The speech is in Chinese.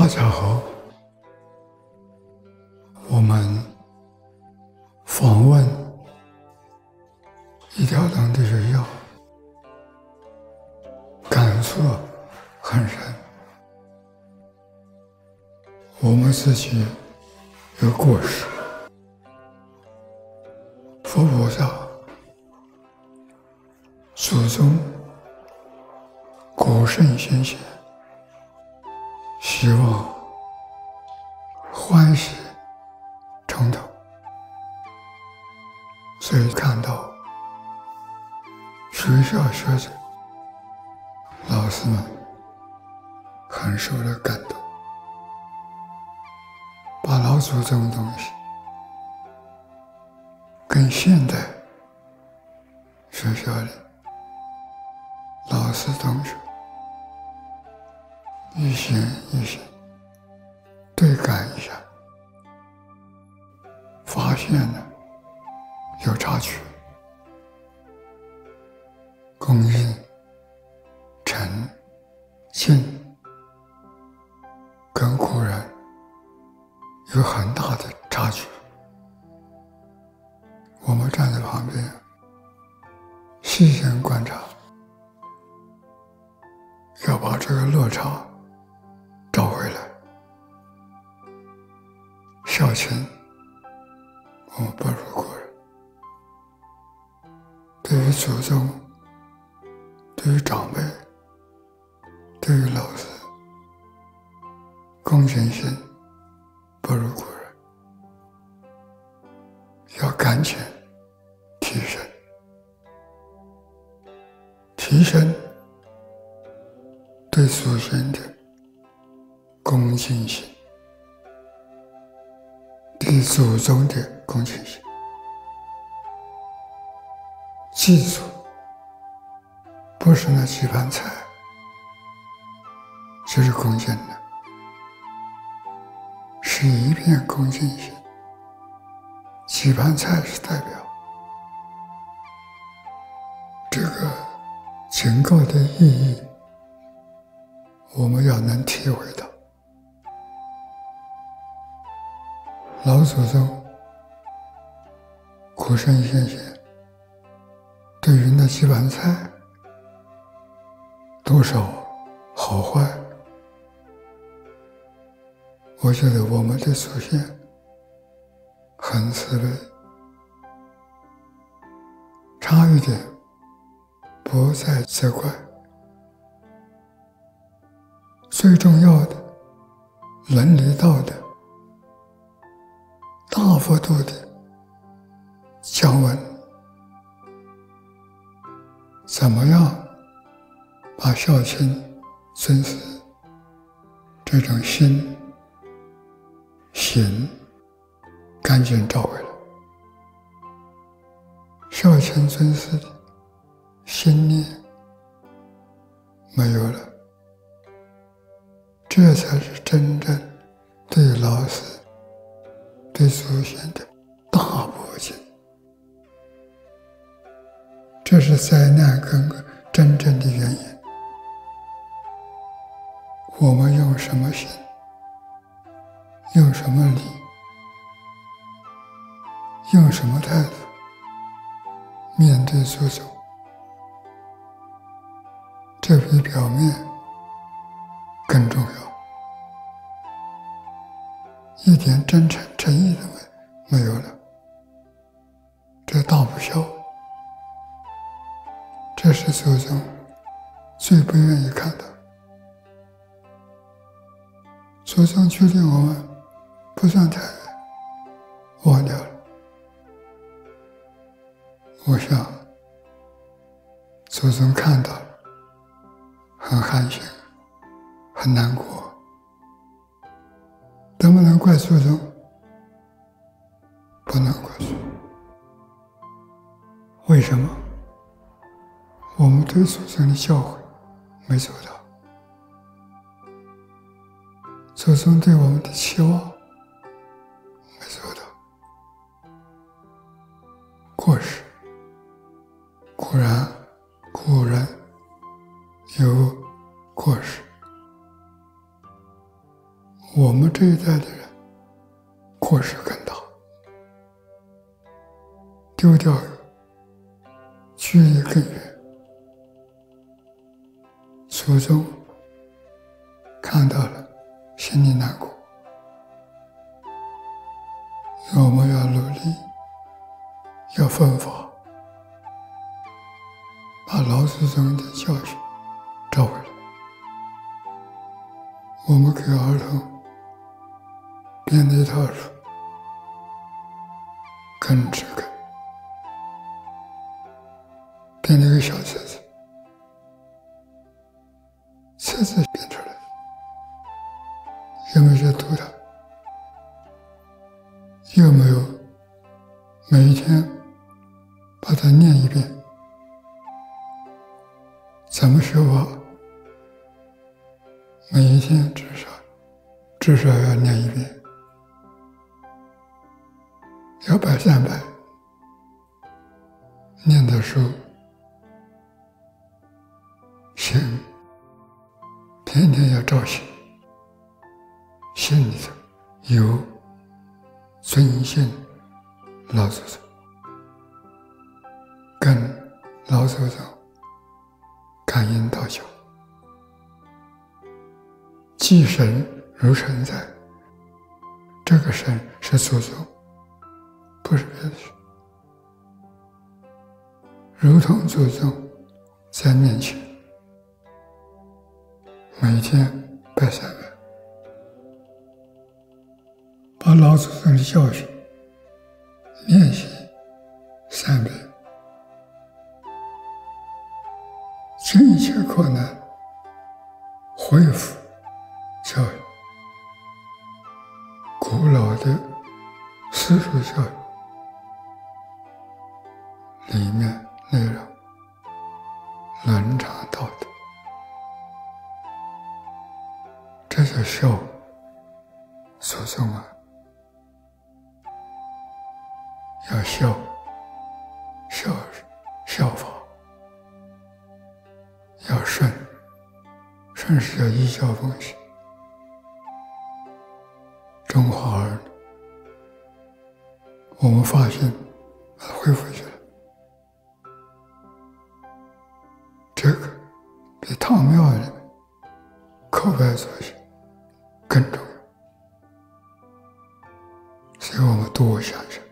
家好，我们访问一条龙的学校，感触很深。我们自己有过失，佛菩萨、祖宗、古圣先贤希望欢喜冲突，所以看到学校学者、老师们很受了感动，把老祖宗的东西跟现代学校里老师同学一心一心对感一下，发现了有差距。恭敬、诚、敬跟古人有很大的差距。我们站在旁边细心观察，要把这个落差找回来。孝亲我们不如古人，对于祖宗、对于长辈、对于老师，恭敬心不如古人，要赶紧提升。提升对祖先的恭敬心，对祖宗的恭敬心。记住，不是那几盘菜就是恭敬的，是一片恭敬心。几盘菜是代表这个警告的意义，我们要能体会到。老祖宗、古圣先贤对于那几盘菜多少好坏，我觉得我们的祖先很慈悲，差一点不再责怪。最重要的伦理道德大幅度的降温，怎么样把孝亲尊师这种心行赶紧找回来，孝亲尊师的心念没有了，这才是真正对老师、对祖先的大不敬。这是灾难跟真正的原因。我们用什么心，用什么理，用什么态度面对祖宗，这比表面更重要。一点真诚诚意都没有了，这大不孝。这是祖宗最不愿意看到。祖宗距离我们不算太远，忘掉了。我想祖宗看到了，很寒心，很难过。能不能怪祖宗？不能怪祖宗。为什么？我们对祖宗的教诲没做到，祖宗对我们的期望没做到。过失，固然古人有过失， 这一代的人过失更大，丢掉距离更远。祖宗看到了，心里难过。我们要努力，要奋发，把老祖宗的教训找回来。我们给儿童编了一套书，根治根，编了一个小册子，册子编出来，有没有去读它？有没有每一天把它念一遍？怎么修法？每一天至少要念一遍，要拜300，念的书心天天要照心，心里头有尊敬老祖宗，跟老祖宗感应道交，祭神如神在。这个神是祖宗，不是别的神，如同祖宗在面前，每天拜300，把老祖宗的教训练习3遍，尽一切困难恢复教育。古老的私塾教育里面内容伦常道德，这就孝祖宗啊，要效法，要顺是要依教奉行。中华儿女，我们发现恢复去了，这个比唐庙里面叩拜作谢更重要，所以我们多想想。